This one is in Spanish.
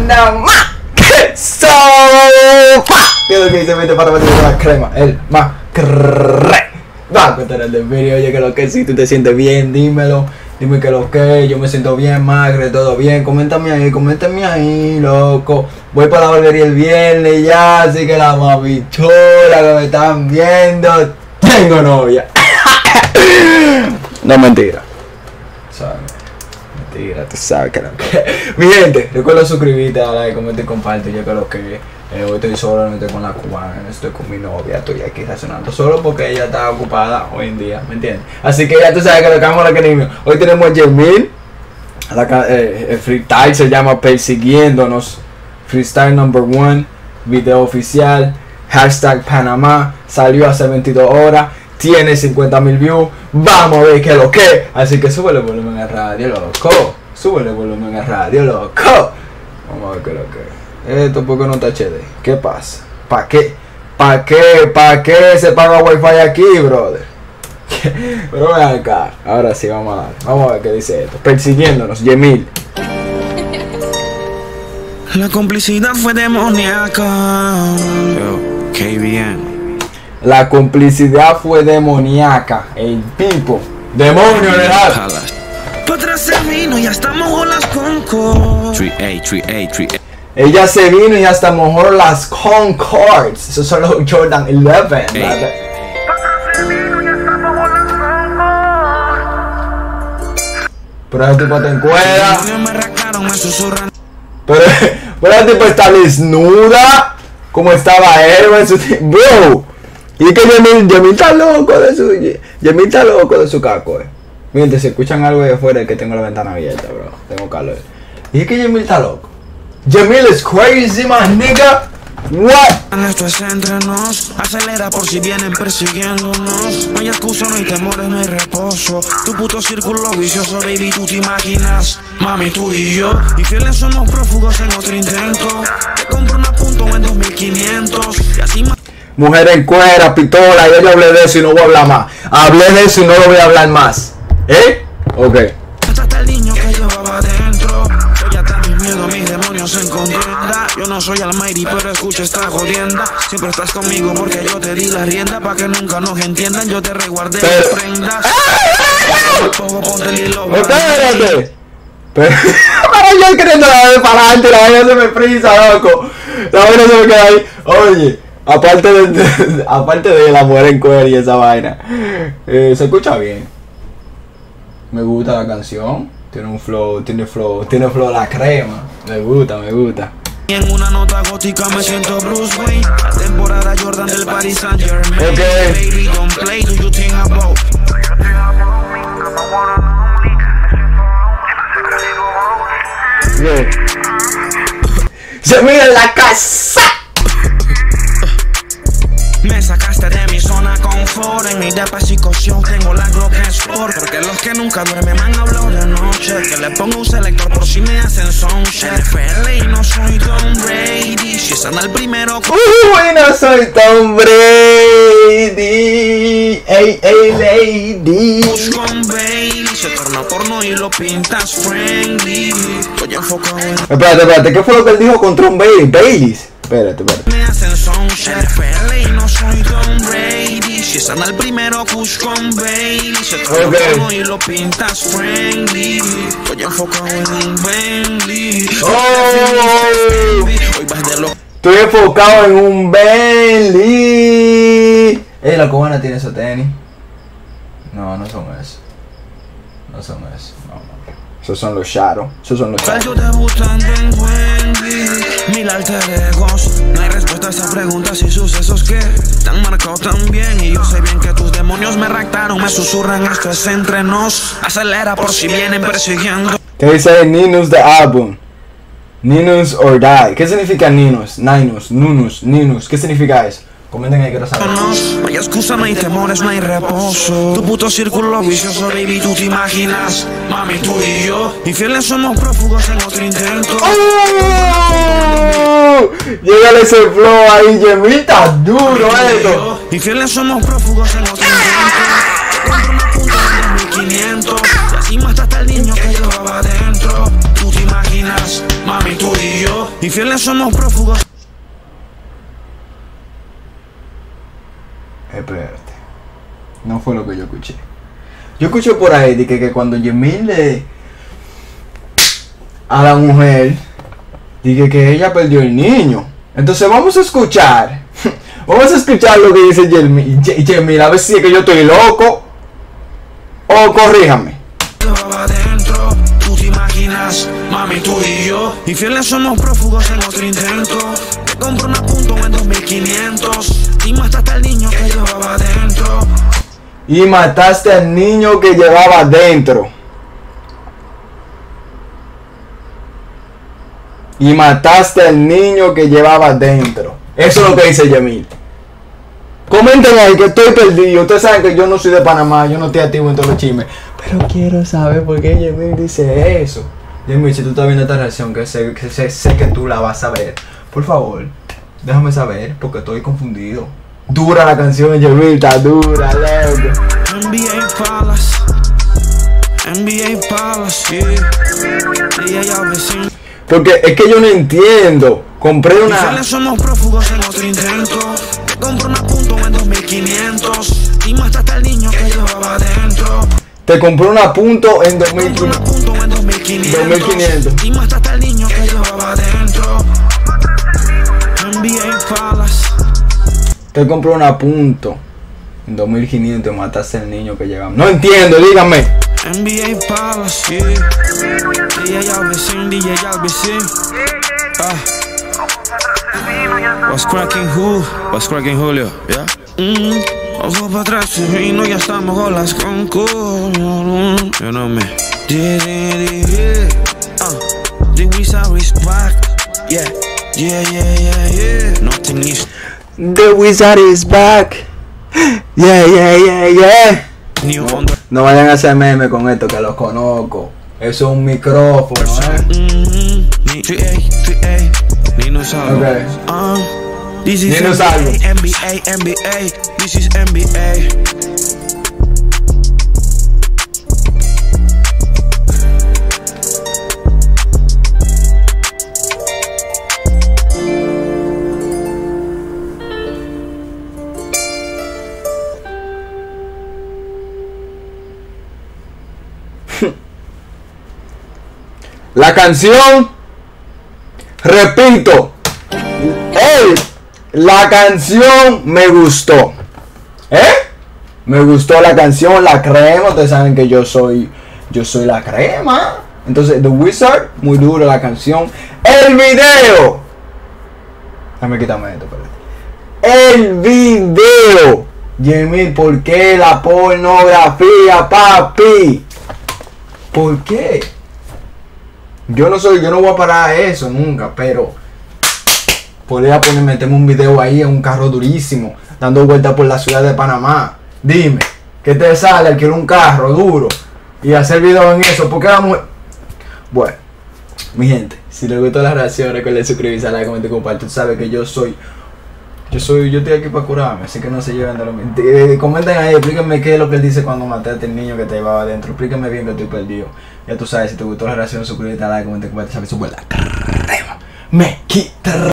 Panamá. Sopa. Mira lo que dice, vete para meter la crema. El macre. Va a contar el video. Oye, que lo que si tú te sientes bien, dímelo. Dime que lo que, yo me siento bien, magre, todo bien. Coméntame ahí, loco. Voy para la barbería el viernes ya, así que la mamichula que me están viendo, tengo novia. No, mentira. Mentira, tú sabes que lo que. Mi gente, recuerda suscribirte, darle like, comenta y comparte. Yo creo que hoy estoy solo, no estoy con la cubana, no estoy con mi novia, estoy aquí reaccionando solo porque ella está ocupada hoy en día, ¿me entiendes? Así que ya tú sabes que lo cambio la que niño. Hoy tenemos a Yemil, el freestyle se llama Persiguiéndonos, freestyle number 1, video oficial, hashtag Panamá, salió hace 22 horas, tiene 50,000 views, vamos a ver qué es lo que. Así que súbele volumen a radio, loco, súbele volumen a radio, loco. Vamos a ver qué es lo que. Esto porque no está HD. ¿Qué pasa? ¿Para qué? ¿Para qué se paga wifi aquí, brother? Pero ven acá. Ahora sí, vamos a dar. Vamos a ver qué dice esto. Persiguiéndonos, Yemil. La complicidad fue demoníaca. Yo, KBN. La complicidad fue demoníaca. El tipo. Demonio legal. Para atrás se vino y hasta mojó las Concord. 3A. Ella se vino y hasta mejor las Concords. Esos son los Jordan 11. Pero el tipo te encuera. Pero el tipo está desnuda. Como estaba él. Bro. Y que Yemil está loco de su. Yemil está loco de su caco. Miren, si escuchan algo de afuera es que tengo la ventana abierta, bro. Tengo calor. Y es que Yemil está loco. Yemil is crazy, my nigga. What? Esto es entre nos. Acelera por si vienen persiguiéndonos. No hay excusa, no hay temores, no hay reposo. Tu puto círculo vicioso, baby, tú te imaginas. Mami, tú y yo, infieles somos prófugos en otro intento. Te compro una punto en 2500. Y así más. Mujer en cuera, pistola, yo ya hablé de eso y no voy a hablar más. Hablé de eso y no lo voy a hablar más. Ok. Hasta el niño que llevaba adentro. Ya está mis miedos, mis demonios en contienda. Yo no soy almighty, pero escucha esta jodienda. Siempre estás conmigo porque yo te di la rienda. Pa' que nunca nos entiendan, yo te resguardé las prendas. Ponte el hilo. Espérate. Pero yo queriendo la de para adelante, la vaina se me frisa, loco. La vaina se me queda ahí. Oye, aparte de la mujer en cuero y esa vaina, se escucha bien. Me gusta la canción. Tiene flow la crema. Me gusta. En una nota gótica me siento Bruce Wayne. La temporada Jordan del Paris Saint-Germain. Okay. Baby, don't play, do you think about? Se mira en la casa. Me sacaste de mi zona confort. En mi depa psicoción tengo la Glock Sport. Porque los que nunca duermen me han hablado de noche. Que le pongo un selector por si me hacen soundcheck. NFL y no soy Tom Brady. Si están al primero. No soy Tom Brady. Ey, lady. Con Bailey se torna porno y lo pintas friendly. Estoy enfocado en. Espérate, ¿qué fue lo que él dijo con Tom Baileys? Espérate. Me hacen soundcheck. NFL y no soy Tom Brady. Si están al primero, push con Bailey. Se torna porno y lo pintas friendly. Estoy enfocado en un Bentley. Hoy vas de lo. Estoy enfocado en un Bentley. La cubana tiene esos tenis. No son esos. No. Esos son los Shadow. Salgo debutando en Wendy. Mil alter egos. No hay respuesta a esa pregunta si sucesos que te han marcado tan bien. Y yo sé bien que tus demonios me raptaron. Me susurran, esto es entre nos. Acelera por si vienen persiguiendo. ¿Qué dice Ninus de álbum? Ninus or die. ¿Qué significa Ninus? Ninus. ¿Qué significa eso? Comenten ahí que lo saben. No hay excusa, no hay temores, no hay reposo. Tu puto círculo vicioso, baby, tú te imaginas. Mami, tú y yo, infieles somos prófugos en otro intento. Llegale ese flow ahí, Yemil, está duro esto. Infieles somos prófugos en otro intento. Te compro una punta en 2500. Y así mataste al niño que llevaba adentro. Tú te imaginas, mami, tú y yo. Infieles somos prófugos. Espérate. No fue lo que yo escuché. Yo escuché por ahí de que cuando Yemil le a la mujer dije que ella perdió el niño. Entonces vamos a escuchar. Vamos a escuchar lo que dice Yemil. A ver si es que yo estoy loco. O corríjame. Adentro, tú te imaginas, mami, tú y yo. Infieles somos prófugos en otro intento. Te compro una punto en 2500. Y mataste al niño que llevaba adentro. Y mataste al niño que llevaba dentro. Y mataste al niño que llevaba dentro. Eso es lo que dice Yemil. Comenten ahí que estoy perdido. Ustedes saben que yo no soy de Panamá. Yo no estoy activo en todos los chismes. Pero quiero saber por qué Yemil dice eso. Yemil, si tú estás viendo esta reacción, que sé que tú la vas a ver, por favor, déjame saber porque estoy confundido. Dura la canción, Yemil, está dura, loco. NBA Palace, NBA Palace, yeah. Y ella vecino. Porque es que yo no entiendo. Compré una. Infieles somos prófugos en otro intento. Te compro una punto en 2500. Y mataste al niño que llevaba adentro. Te compré una punto en Te compro una 2500. punto en 2500. Y mataste al niño que llevaba adentro. NBA Palace. Te compré una punto en 2500 y mataste al niño que llegamos. No entiendo, díganme. NBA Palace, yeah. DJ Alvin, DJ Alvin. What's cracking who? What's cracking Julio? Yeah. Ojo para atrás, vino, ya estamos con las concursos. You know me. The Wizard is back. Yeah. Nothing is. The Wizard is back. Yeah. New on the. No vayan a hacer meme con esto que los conozco. Eso es un micrófono, Nino Salvo. Okay. This is Nino Salvo. NBA. This is NBA. La canción, repito, la canción me gustó. Me gustó la canción, la crema. Ustedes saben que yo soy la crema. Entonces, The Wizard, muy duro la canción. El video. Déjame quitarme esto, espérate. El video. Yemil, ¿por qué la pornografía, papi? ¿Por qué? Yo no voy a parar eso nunca, pero podría meterme un video ahí en un carro durísimo, dando vueltas por la ciudad de Panamá. Dime, ¿qué te sale alquilar un carro duro y hacer video en eso? Porque la mujer... Bueno, mi gente, si les gustó la reacción, recuerden suscribirse, like, comentar y compartir. Tú sabes que yo estoy aquí para curarme, así que no se lleven de lo mismo. Comenten ahí, explíquenme qué es lo que él dice cuando mataste al niño que te llevaba adentro. Explíquenme bien que estoy perdido. Ya tú sabes, si te gustó la reacción, suscríbete, like, comenta y compartir. Sabes, sube la crema. Me quita.